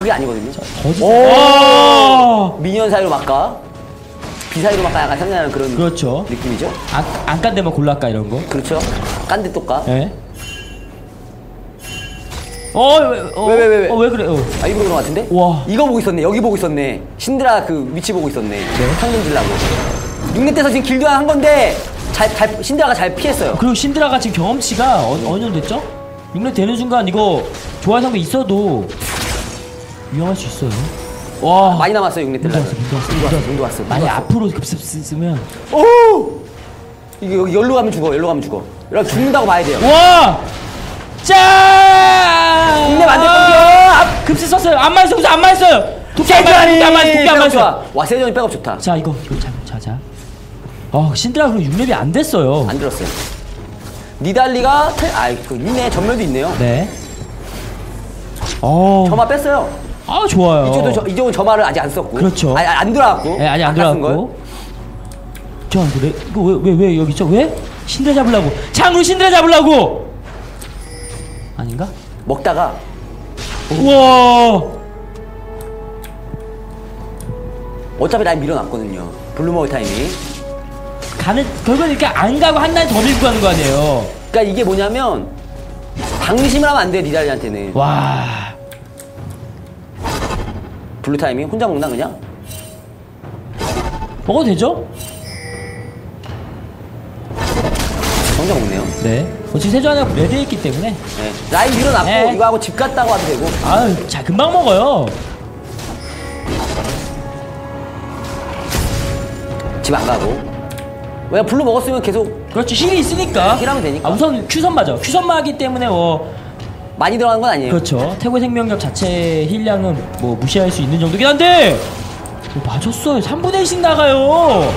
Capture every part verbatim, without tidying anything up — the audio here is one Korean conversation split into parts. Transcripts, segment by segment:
그게 아니거든요. 자, 거짓. 오! 미니언 사이로 막까? 비 사이로 막까 약간 상상하는 그런 그렇죠. 느낌이죠. 안, 안 깐데만 골라까 이런 거. 그렇죠. 깐데 또 까. 예. 어, 왜, 어, 왜, 왜, 왜, 왜? 어, 왜 그래? 어. 아, 일부러 그런 것 같은데? 와. 이거 보고 있었네. 여기 보고 있었네. 신드라 그 위치 보고 있었네. 네. 상금 질라고. 육 렙 때서 지금 길드 한 건데, 잘, 잘, 신드라가 잘 피했어요. 그리고 신드라가 지금 경험치가 어, 어느 정도 됐죠? 육 렙 되는 순간 이거 좋아하는 상대 있어도 위험할 수 있어요. 와. 많이 남았어요, 육 렙 때. 문도 왔어, 문도 왔어, 문도 왔어, 문도 왔어. 많이 앞으로 급습 쓰면. 오! 이게 여기 열로 가면 죽어, 열로 가면 죽어. 여러분 죽는다고 봐야 돼요. 와! 짠! 육 렙 안 될 아, 건데요? 앞 급습 썼어요. 안 맞았어요. 안 맞았어요. 독기 안 맞았어요. 독기 안 맞았어요. 독기 안 맞았어요. 와, 세전이 백업 좋다. 자, 이거, 이거 자, 자, 자. 어, 신드라 그럼 육 렙이 안 됐어요. 안 들었어요. 니달리가, 태... 아, 그, 있네. 전멸도 있네요. 네. 어. 점화 뺐어요. 아, 좋아요. 이쪽도 저, 이쪽은 점화를 아직 안 썼고. 그렇죠. 아니, 안 들어갔고. 네, 아직 안 들어갔고. 저, 왜, 이거 왜, 왜, 왜 여기 있죠? 왜? 신드라 잡으려고. 창으로 신드라 잡으려고! 아닌가? 먹다가. 우와! 어차피 날 밀어놨거든요. 블루머그 타이밍. 가는, 결국은 이렇게 안 가고 한 날 더 밀고 가는 거 아니에요? 그니까 이게 뭐냐면, 방심을 하면 안 돼요, 니달리한테는. 와. 블루 타이밍? 혼자 먹나, 그냥? 먹어도 되죠? 혼자 먹네요. 네. 어, 지금 세조하나가 레드에 있기 때문에. 네. 라인 밀어놨고, 네. 이거 하고 집 갔다고 하도 되고. 아유, 자, 금방 먹어요. 집 안 가고. 왜 블루 먹었으면 계속 그렇죠. 힐이 있으니까. 힐하면 되니까. 아, 우선 큐선 맞아. 큐선 마기 때문에 뭐. 많이 들어간 건 아니에요. 그렇죠. 태고의 생명력 자체 힐량은 뭐 무시할 수 있는 정도긴 한데. 뭐 맞았어요. 삼분의 일씩 나가요.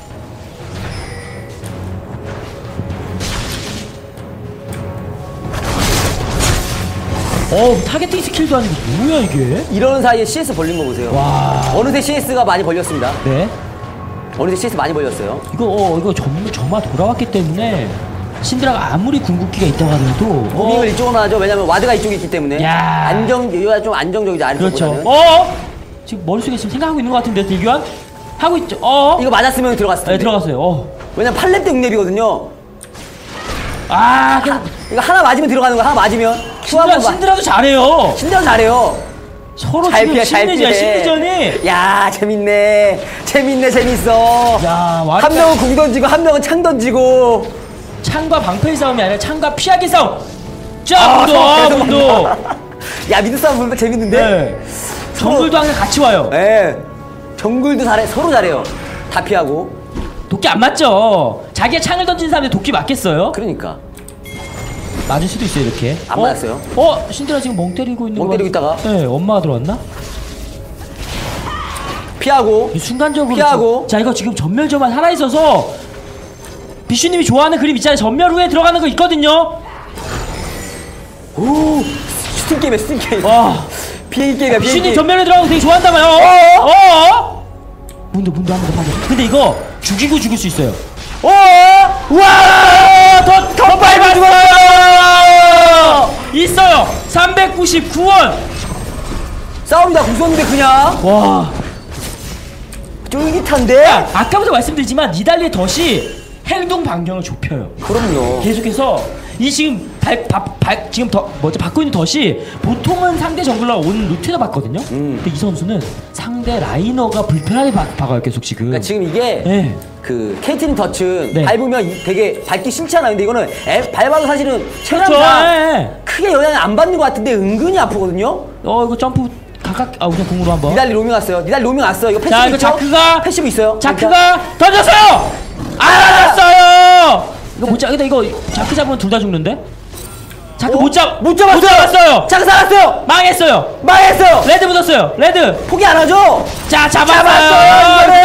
어, 타겟팅 스킬도 아니고 뭐야 이게? 이런 사이에 씨에스 벌린 거 보세요. 와. 어느새 씨에스가 많이 벌렸습니다. 네. 어느새 씨에스 많이 벌렸어요. 이거 어 이거 점 점화 돌아왔기 때문에 신드라가 아무리 궁극기가 있다고 하더라도 무빙을 어, 이쪽으로 하죠. 왜냐면 와드가 이쪽에 있기 때문에. 야. 안정, 여기가 좀 안정적이지, 그렇죠. 아래쪽보다는. 어? 지금 머릿속에 지금 생각하고 있는 것 같은데 딜교환 하고 있죠. 어? 이거 맞았으면 들어갔을 텐데. 네, 들어갔어요. 어. 왜냐면 팔 렙 때 육 렙이거든요. 아, 그냥 이거 하나 맞으면 들어가는 거야. 하나 맞으면. 신드라, 신드라도 잘해요. 신드라 잘해요. 서로 잘 지금 피해, 잘 심리전, 피해. 심리전이. 야, 재밌네. 재밌네, 재밌어. 야, 와. 한 명은 궁 던지고, 한 명은 창 던지고. 창과 방패의 싸움이 아니라 창과 피하기 싸움. 쫙, 아, 문도, 아, 문도. 야, 미드 싸움 보니까 재밌는데? 네. 정글도 항상 같이 와요. 네. 정글도 잘해. 서로 잘해요. 다 피하고. 도끼 안 맞죠? 자기가 창을 던진 사람한테 도끼 맞겠어요? 그러니까. 맞을 수도 있어요, 이렇게. 안 어? 맞았어요. 어? 신드라 지금 멍 때리고 있는 멍 거 때리고 있다가? 네, 엄마가 들어왔나? 피하고. 순간적으로. 피하고. 자, 이거 지금 전멸저만 살아있어서 비슈님이 좋아하는 그림 있잖아요. 전멸 후에 들어가는 거 있거든요? 오, 스팀 게임이야, 스팀 게임. 와. 비행기 게임이야, 비행기 비슈님 게임. 전멸에 들어가는 거 되게 좋아한다며요. 어어? 어어? 문도, 문도 한 번 더 파괴. 근데 이거 죽이고 죽일 수 있어요. 어? 와! 더, 더 빨리 죽어요! 있어요! 삼백구십구 원! 싸움다 무서운데 그냥. 와. 쫄깃한데? 아까부터 말씀드리지만 니달리의 덫이 행동 반경을 좁혀요. 그럼요. 계속해서 이 지금 발, 바, 발, 지금 더 뭐지 받고 있는 덫이 보통은 상대 정글러가 오는 루트에다 받거든요. 음. 근데 이 선수는 상대 라이너가 불편하게 박, 박아요 계속 지금. 그러니까 지금 이게 네. 그 케이트린 덫은 네. 밟으면 이- 되게 밟기 싫잖아요. 근데 이거는 애, 밟아도 사실은 그렇죠. 체감상 예. 크게 영향을 안 받는 것 같은데 은근히 아프거든요. 어 이거 점프 각각 아 우선 궁으로 한번. 니달리 로밍 왔어요. 니달리 로밍 왔어요. 이거 패시브 자 이거 있죠? 자크가 패시브 있어요. 자크가 던졌어요. 안 맞았어요. 이거 못 잡. 근데 이거 자크 잡으면 둘 다 죽는데. 자크 어? 못 잡. 못 잡았어요. 못 잡았어요. 자크 살았어요. 망했어요. 망했어요. 레드 묻었어요. 레드. 포기 안 하죠? 자 잡았어요. 잡았어요, 이거를.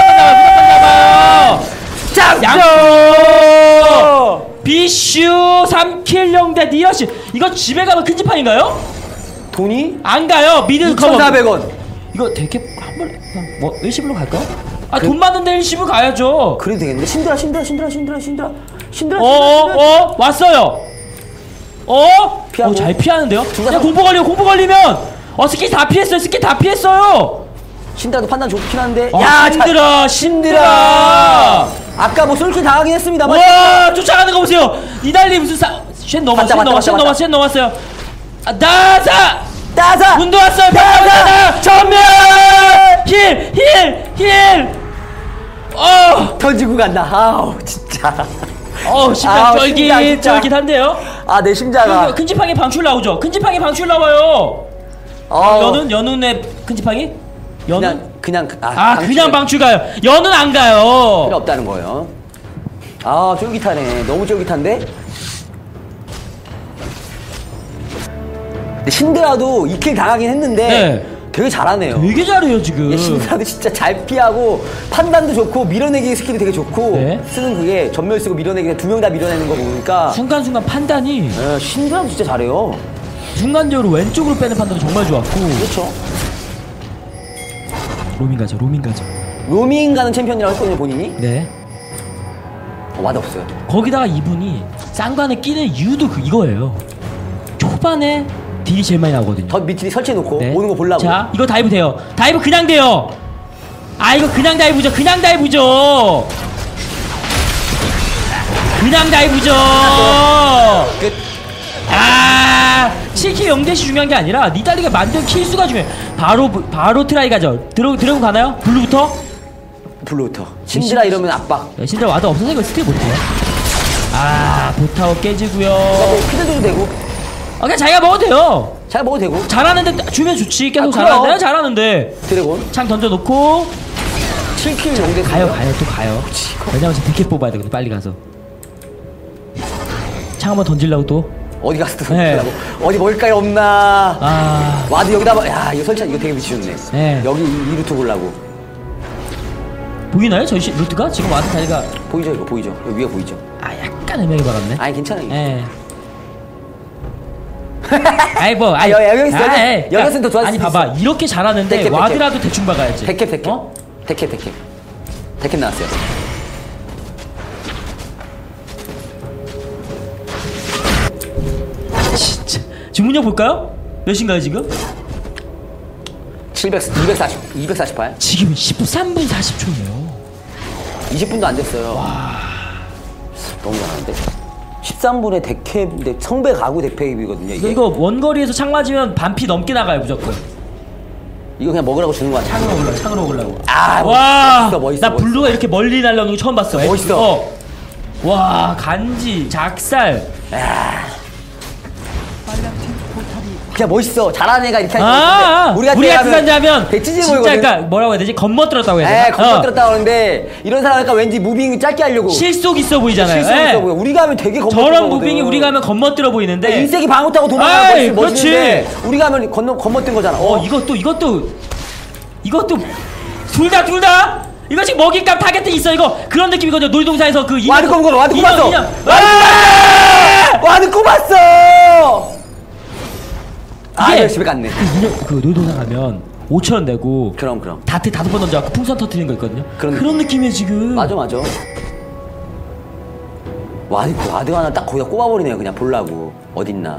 무조건 잡아요. 양. 비슈 삼 킬 영 대 니러시. 이거 집에 가면 큰 지판인가요? 돈이 안 가요. 미드 커버. 이천사백 원. 이거 되게 한 번에 그냥 뭐 일시불로 갈까요? 아 돈 많은데 일시불 가야죠. 그래도 되겠는데. 신드라 신드라 신드라 신드라 신드라 신드라 어어 신드라. 어, 왔어요. 어? 피하고. 어, 잘 피하는데요? 둘 다 그냥 성- 공포 걸리면 공포 걸리면 어 스킬 다 피했어요. 스킬 다 피했어요. 신드라도 판단 좋긴 한데. 어, 야, 신드라, 신드라. 아까 뭐 솔킬 당하긴 했습니다만. 와, 쫓아가는 거 보세요. 이달리 무슨 사, 쉔 넘었어, 쉔 넘었어, 쉔 넘었어, 쉔 넘었어요. 아, 나사, 나사. 문도 왔어요. 나사, 전면. 힐, 힐, 힐. 어, 던지고 간다. 아우 진짜. 어, 심장 아우, 쫄깃, 심장, 진짜. 쫄깃한데요. 아, 내 심장아. 큰 지팡이 방출 나오죠. 큰 지팡이 방출 나와요. 어. 연은 연은의 큰 지팡이? 연은? 그냥 그냥 아, 아, 방출. 그냥 방출 가요. 연은 안 가요. 필요 없다는 거예요. 아, 쫄깃하네. 너무 쫄깃한데? 근데 신드라도 이 킬 당하긴 했는데 네. 되게 잘하네요. 되게 잘해요 지금. 얘 신드라도 진짜 잘 피하고 판단도 좋고 밀어내기 스킬이 되게 좋고 네. 쓰는 그게 전멸 쓰고 밀어내기 두 명 다 밀어내는 거 보니까 순간순간 판단이 에, 신드라도 진짜 잘해요. 순간적으로 왼쪽으로 빼는 판단도 정말 좋았고. 그렇죠. 로밍 가죠, 로밍 가죠. 로밍 가는 챔피언이라고 했거든요, 본인이. 네. 어, 맛없어요. 거기다가 이분이 쌍관에 끼는 이유도 그 이거예요. 초반에 딜이 제일 많이 나오거든요. 더 밑에 설치해놓고 네. 오는 거 보려고. 자, 이거 다이브 돼요. 다이브 그냥 돼요. 아, 이거 그냥 다이브죠. 그냥 다이브죠. 그냥 다이브죠. 끝. 아, 칠 킬 영 대시 중요한 게 아니라 니달리가 만든 킬수가 중요해. 바로 바로 트라이 가죠. 드래곤 드래곤 가나요? 블루부터? 블루부터. 신드라 이러면 압박. 네, 신드라 와도 없어서 이거 스틸 못해요. 아, 보타워 깨지고요. 뭐 피드 줘도 되고. 아, 그냥 자기가 먹어도 돼요. 잘 먹어도 되고. 잘하는데 주면 좋지. 계속 아, 잘하는데 그럼. 잘하는데. 드래곤. 창 던져놓고 칠 킬 정도 가요 가요 또 가요. 왜냐면 지금 백 개 뽑아야 되거든. 빨리 가서. 창 한번 던지려고 또. 어디 가서 또 네. 던지려고. 어디 먹을 까이 없나. 아, 와도 여기다 봐. 야, 이거 설치 이거 되게 미치겠네. 네. 여기 이, 이 루트 보려고. 보이나요? 저희 시- 루트가 지금 와서 자리가 보이죠 이거 보이죠? 여기 위에 보이죠? 아 약간 애매하게 박았네. 아니 괜찮아요. 예. 아이 뭐 아, 여기, 여기 있어, 여기. 아이, 여기 있으면 더 좋았을 아니 수도 봐봐 있어. 이렇게 잘하는데 백캡, 백캡. 와드라도 대충 박아야지. 백캡 백캡. 어? 백캡 백캡. 백캡 나왔어요. 진짜 주문력 볼까요? 몇인가요 지금? 칠백 이백사십 이백사십팔. 지금 십삼 분 사십 초네요. 이십 분도 안 됐어요. 너무 잘하는데. 십삼 분에 데캡인데 성배 가구 데캡이거든요 이게. 이거 원거리에서 창 맞으면 반피 넘게 나가요 무조건. 이거 그냥 먹으라고 주는 거 같아. 창으로 올라 창으로 오려고. 아, 와, 멋있어, 멋있어, 나 멋있어. 블루가 이렇게 멀리 날라오는 거 처음 봤어. 멋있어. 어. 와, 간지, 작살. 그냥 멋있어. 잘하는 애가 이렇게 아, 하는 아, 거 우리 같은 남자면 배치지 진짜 보이거든. 그러니까 뭐라고 해야 되지? 겉멋들었다고 해야 되나? 에, 건너들었다 하는데 이런 사람 하니까 왠지 무빙 짧게 하려고. 실속 있어 보이잖아요. 실수 예. 있어 보여. 우리가 하면 되게 건너. 저런 무빙이 우리가 하면 겉멋들어 보이는데. 인색이 방어 타고 도망가는 에이, 거 멋있는데 그렇지. 우리가 하면 건너 건너뛴 거잖아. 어, 이것도 이것도 이것도 둘 다 둘 다. 이거 지금 먹잇감 타겟이 있어 이거. 그런 느낌이거든요. 놀이동산에서 그 인형. 와드 꼽은 거 와드 인형, 꼽았어. 인형. 와드 와드 꼽았어. 아, 이게 열심히 갔네. 그 인형 그 놀이동산 가면 오천 원 내고 그럼 그럼. 다트 다섯 번 던져갖고 풍선 터트리는 거 있거든요. 그런 그런, 느낌이에요 지금. 맞아 맞아. 와드 와드 하나 딱 거기다 꼽아버리네요. 그냥 볼라고 어딨나.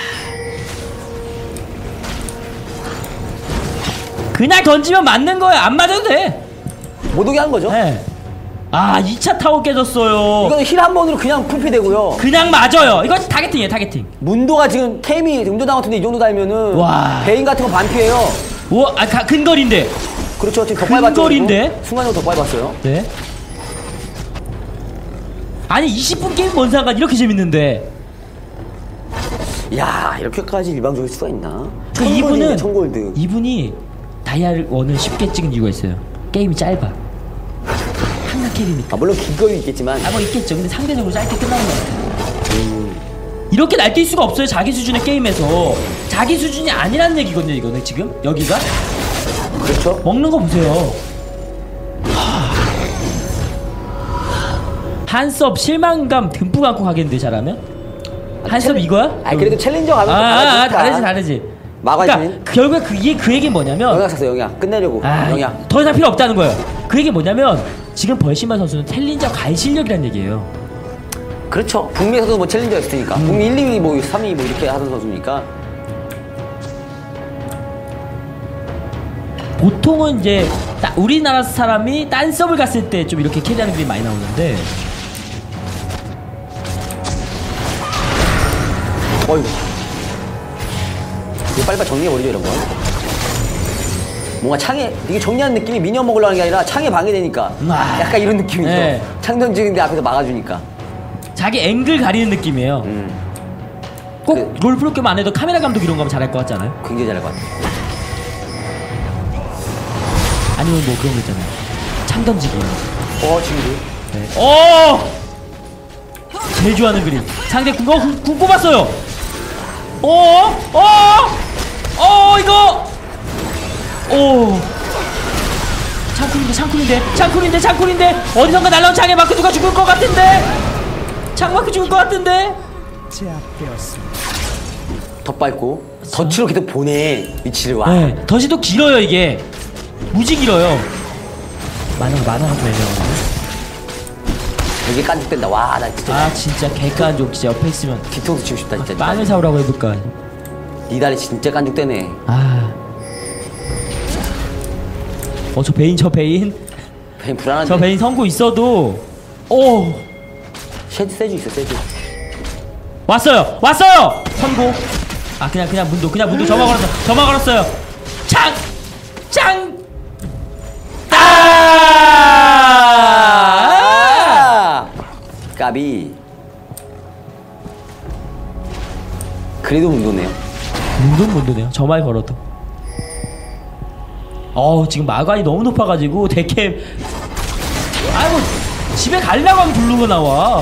그냥 던지면 맞는 거예요. 안 맞아도 돼. 못 오게 한 거죠. 네. 아, 이 차 타워 깨졌어요. 이거는 힐 한 번으로 그냥 풀피 되고요. 그냥 맞아요. 이거 타겟팅이에요, 타겟팅. 문도가 지금 케미 음도당 같은데 이 정도 달면은 와. 베인 같은 거 반피해요. 오, 아, 가, 근거리인데. 그렇죠. 지금 더 밟았죠. 근거리인데? 그리고. 순간적으로 더 밟았어요. 네. 아니, 이십 분 게임 뭔 상관 이렇게 재밌는데. 야 이렇게까지 일방적일 수가 있나? 그 이분은 천골드. 이분이 다이아를 원을 쉽게 찍은 이유가 있어요. 게임이 짧아. 한강 캐리니까. 아 물론 기거리 있겠지만. 아, 뭐 있겠죠. 근데 상대적으로 짧게 끝나는 것 같아요. 음. 이렇게 날뛸 수가 없어요. 자기 수준의 게임에서. 자기 수준이 아니란 얘기거든요. 이거는 지금 여기가. 그렇죠. 먹는 거 보세요. 한섭 실망감 듬뿍 안고 가겠는데 잘하면? 한섭 챌린- 이거야? 아 그래도 챌린저 가면 아, 또 아, 아, 달라지니까. 다르지 다르지. 마가이신. 그러니까 그 결국에 그, 이게 그 얘기 뭐냐면 영약 샀어 영약 끝내려고. 아, 영약. 더 이상 필요 없다는 거예요. 그 얘기 뭐냐면 지금 벌시만 선수는 챌린저 갈 실력이란 얘기예요. 그렇죠. 북미에서도 뭐 챌린저였으니까. 음. 북미 일, 이 위, 뭐 삼 위 뭐 이렇게 하던 선수니까. 보통은 이제 따, 우리나라 사람이 딴 서브를 갔을 때 좀 이렇게 캐리하는 그림이 많이 나오는데 어이구. 이거 빨리빨리 정리해버리죠, 이런 거. 뭔가 창에, 이게 정리하는 느낌이 미니언 먹으려는 게 아니라 창에 방해되니까. 아. 약간 이런 느낌이죠. 네. 창 던지는데 앞에서 막아주니까. 자기 앵글 가리는 느낌이에요. 음. 꼭 그- 롤프로게임 안 해도 카메라 감독 이런 거 하면 잘할 것 같지 않아요? 굉장히 잘할 것 같아요. 아니면 뭐 그런 거 있잖아요. 창 던지기. 어, 지금. 네. 오! 제일 좋아하는 그림. 상대 궁, 어, 궁, 궁 뽑았어요. 어? 어? 어, 이거! 오. 창쿨인데, 창쿨인데, 창쿨인데, 창쿨인데, 어디선가 날라온 창에 맞고 누가 죽을 것 같은데? 창 맞고 죽을 것 같은데? 덧밟고. 덧치로 계속 보내. 위치를 와. 네, 덫이도 길어요, 이게. 무지 길어요. 만화가, 만화가 좀 애매하거든요. 되게 깐죽된다. 와, 나 진짜. 아, 진짜 개까한 좀 진짜 옆에 있으면 뒤통수 치고 싶다, 진짜. 빵을 사오라고 해볼까. 니 다리 진짜 깐죽대네. 아. 어, 저 베인, 저 베인. 베인 불안한데. 저 베인 선고 있어도. 오. 쉐드 세주 있어, 세주. 왔어요! 왔어요! 선고. 아, 그냥, 그냥 문도, 그냥 문도 저만 걸었어. 저만 걸었어요. 창! 짱! 아! 아! 까비. 그래도 문도네요. 문도는 문도네요. 저 말 걸어도. 어우, 지금 마관이 너무 높아가지고, 데캡. 아이고, 집에 가려고 하면 블루가 나와.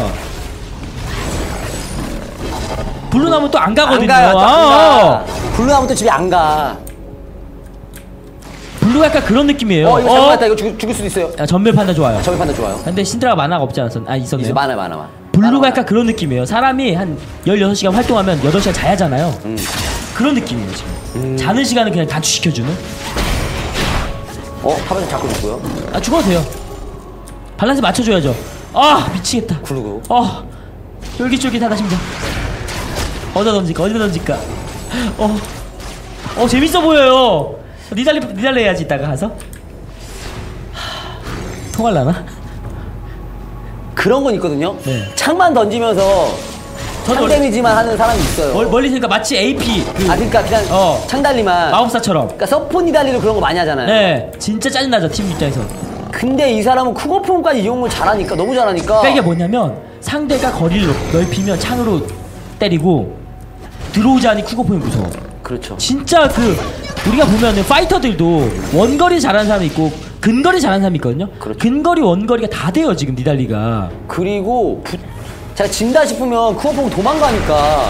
블루 나면 또 안 가거든요. 안 가요, 또안 아, 가. 블루 나면 또 집에 안 가. 블루가 약간 그런 느낌이에요. 어, 이거 잘못했다. 이거 죽, 죽을 수도 있어요. 야, 전멸 판다 좋아요. 저기 판단 좋아요. 근데 신드라가 만화가 없지 않았었, 아, 있었네요. 이제 많아, 많아, 많아. 블루가 약간 그런 느낌이에요. 사람이 한 열여섯 시간 활동하면 여덟 시간 자야잖아요. 음. 그런 느낌이에요, 지금. 음. 자는 시간은 그냥 단축시켜주는? 어, 파란색 잡고 있고요. 아, 죽어도 돼요. 밸런스 맞춰줘야죠. 아, 미치겠다. 굴르고. 어, 쫄깃쫄깃하다, 심장. 어디다 던질까, 어디다 던질까. 어, 어, 재밌어 보여요. 니달리, 니달리 해야지, 이따가 가서. 하, 통할라나? 그런 건 있거든요. 네. 창만 던지면서 창 저도 데미지만 하는 사람이 있어요. 멀, 멀리 있으니까 마치 에이피. 그 아, 그러니까 그냥 어. 창 달리만. 마법사처럼. 그러니까 서포니달리로 그런 거 많이 하잖아요. 네, 진짜 짜증나죠, 팀 입장에서. 근데 이 사람은 쿠거폼까지 이용을 잘하니까, 너무 잘하니까. 그러니까 이게 뭐냐면 상대가 거리를 넓- 넓히면 창으로 때리고 들어오지 않니 쿠거폼이 무서워. 그렇죠. 진짜 그 우리가 보면은 파이터들도 원거리 잘하는 사람이 있고 근거리 잘하는 사람이 있거든요. 그렇죠. 근거리 원거리가 다 돼요 지금 니달리가. 그리고 부, 제가 진다 싶으면 쿠거폼 도망가니까.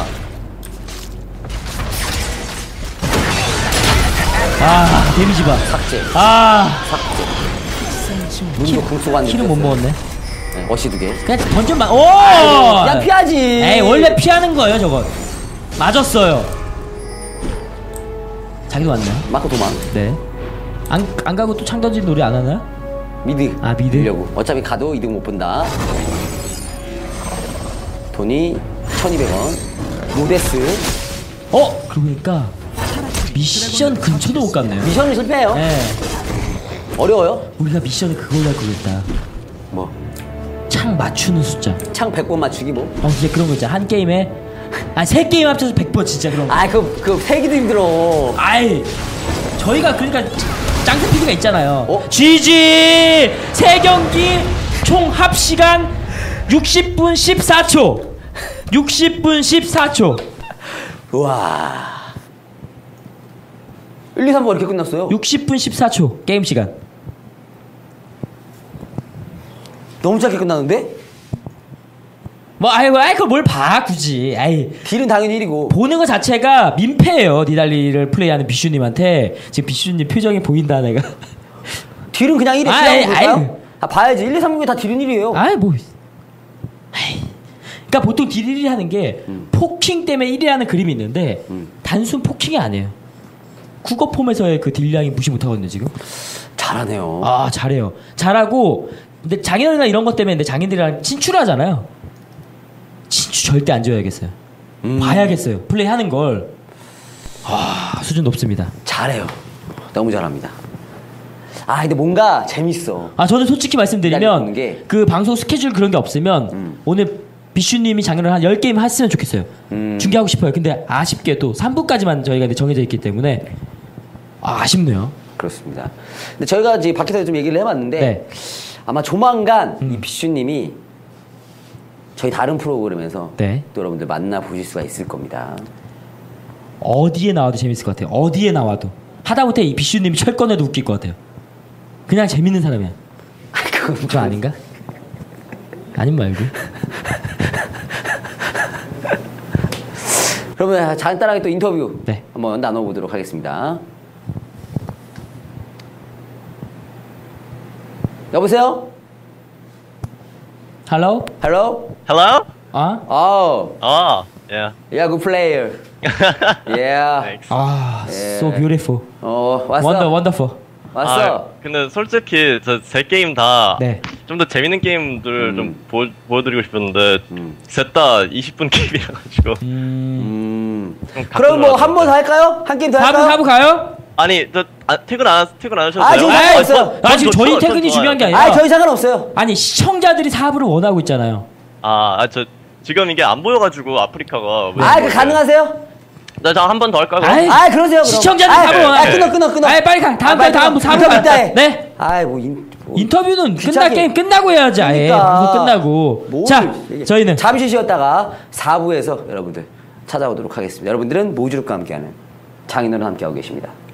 아 데미지 봐. 삭제. 아 문도 궁수가 킬은 못 먹었네. 네, 어시 두 개. 그냥 던전만. 오. 야, 피하지. 에이 원래 피하는 거예요 저건. 맞았어요. 자기도 왔네요. 마크 도망. 네. 안, 안 가고 또 창 던진 놀이 안 하나요? 미드. 아, 미드? 밀려고. 어차피 가도 이득 못 본다. 돈이 천이백 원. 로데스. 어? 그러고 보니까 미션 근처도 못 갔네요. 미션은 실패해요. 네. 어려워요. 우리가 미션을 그걸로 할 거겠다. 뭐. 창 맞추는 숫자. 창 백 번 맞추기 뭐. 어, 진짜 그런 거 있잖아. 한 게임에 아, 세 게임 합쳐서 백 번 진짜 그런 거. 아, 그, 그, 세기도 힘들어. 아이. 저희가 그러니까 짱구 피디가 있잖아요. 어? 지지! 세 경기 총 합 시간 육십 분 십사 초. 육십 분 십사 초. 우와. 일, 이, 삼 번 이렇게 끝났어요? 육십 분 십사 초 게임 시간. 너무 짧게 끝났는데? 뭐 아이고 아이고 뭘 봐 굳이. 아이. 딜은 당연히 일이고. 보는 것 자체가 민폐예요. 니달리를 플레이하는 비슈님한테. 지금 비슈님 표정이 보인다 내가. 딜은 그냥 일이 아이, 지나고 아이. 볼까요? 아, 봐야지. 일, 이, 삼, 구에 다 딜은 일이에요. 아이 뭐. 아이. 그러니까 보통 딜 일 위 하는 게 음. 포킹 때문에 일 위 하는 그림이 있는데 음. 단순 포킹이 아니에요. 국어 폼에서의 그 딜량이 무시 못하거든요 지금. 잘하네요. 아 잘해요. 잘하고 근데 장인어른이나 이런 것 때문에 근데 장인들이랑 친추를 하잖아요. 친추 절대 안 줘야겠어요. 음. 봐야겠어요. 플레이하는 걸. 아 수준 높습니다. 잘해요. 너무 잘합니다. 아 근데 뭔가 재밌어. 아 저는 솔직히 기다리는 말씀드리면 게. 그 방송 스케줄 그런 게 없으면 음. 오늘 비슈님이 장르를 한 열 게임 했으면 좋겠어요. 음. 중계하고 싶어요. 근데 아쉽게도 삼 부까지만 저희가 이제 정해져 있기 때문에 아, 아쉽네요. 그렇습니다. 근데 저희가 이제 밖에서 좀 얘기를 해봤는데 네. 아마 조만간 음. 이 비슈님이 저희 다른 프로그램에서 네. 또 여러분들 만나 보실 수가 있을 겁니다. 어디에 나와도 재밌을 것 같아요. 어디에 나와도 하다못해 이 비슈님이 철권에도 웃길 것 같아요. 그냥 재밌는 사람이야. 그건 저 아닌가? 아닌 말고. 그러면 간단하게 또 인터뷰 네. 한번 나눠보도록 하겠습니다. 여보세요? Hello? Hello? Hello? 아? Oh, Oh, yeah. yeah, good player. Yeah. Thanks. 아, 예. so beautiful. 어, 왔어. Wonder, wonderful. 왔어. 아, 근데 솔직히 저 세 게임 다 좀 더 네. 재밌는 게임들 음. 좀 보, 보여드리고 싶었는데 음. 셋 다 이십 분 게임이라 가지고 음. 음. 좀 그럼 뭐 한 가끔은 번 더 할까요? 한 게임 더 사부, 할까요? 사부 가요? 아니 저 아, 퇴근 안 퇴근 안 하셔도 아, 돼요? 지금 아이, 상관없어요. 전- 아, 전 지금 좋죠. 저희 전 퇴근이 좋아요. 중요한 게 아니라 아, 저희 상관없어요. 아니 시청자들이 사부를 원하고 있잖아요. 아, 아, 저 지금 이게 안 보여가지고 아프리카가 왜 아, 그 보여요? 가능하세요? 나한 번 더 할까 그럼? 아이, 아, 그러세요. 그럼. 시청자들 아, 사부 아, 원하고. 끊어, 끊어, 끊어. 아이, 빨리 가. 다음 아, 빨리 다음 끊어. 사부 인터뷰 가. 있다 해. 네. 아이, 뭐, 인, 뭐 인터뷰는 끝날 귀찮게. 게임 끝나고 해야지. 아예 그러니까. 방송 끝나고. 뭘 자, 얘기해. 저희는 잠시 쉬었다가 사 부에서 여러분들 찾아오도록 하겠습니다. 여러분들은 모주룩과 함께하는 장인어른 함께하고 계십니다.